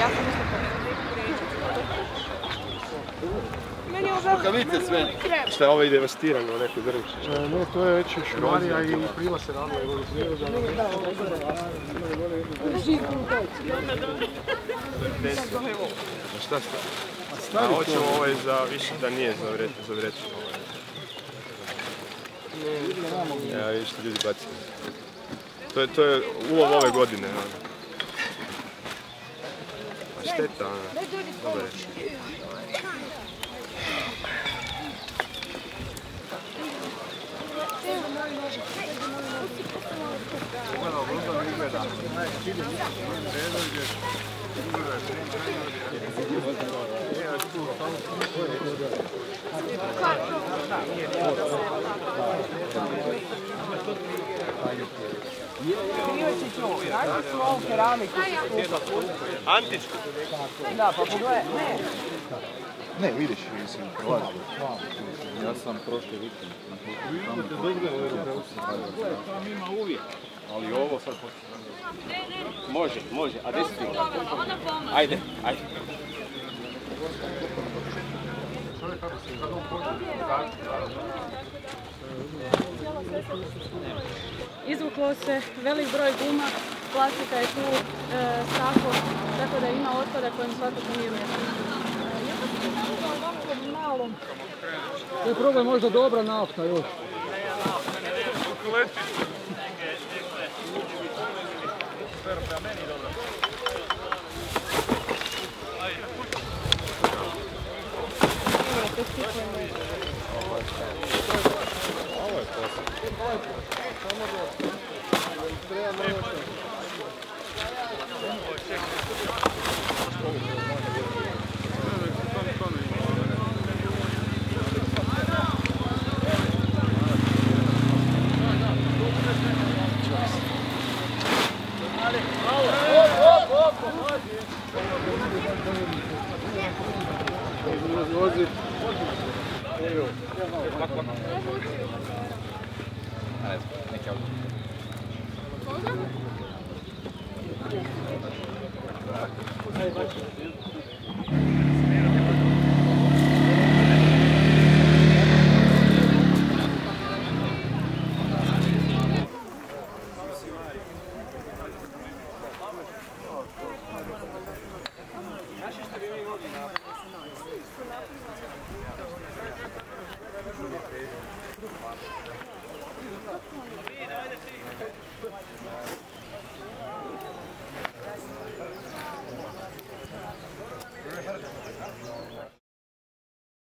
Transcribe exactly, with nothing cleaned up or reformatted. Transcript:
ja sam isto meni je ovo... Kad vidite sve, šta je ovo i devastirano u nekoj drvišće? Ne, to je već šumarija i prila se radila i vodu priroda. Šta ste? A hoćemo ovaj za više da nije za vreću. Ja vidiš što ljudi bacili. To je ulov ove godine. A šteta, dobar je. Antičku? Da, pa pogledaj, ne. Ne, vidiš, mislim, prolazio. Ja sam prošli vikend. Vidite dobro je Europeus. Tam ima uvijek. Ali ovo sad... Može, može. A gdje si ti? Ajde, ajde. Izvuklo se velik broj guma, plastika je tu, e, staklo, tako da ima otpada kojim svakako nije mjesto. To je problem možda dobra nafta još. Ovo je posao. Vozi. Ajde, neki auto. Koga?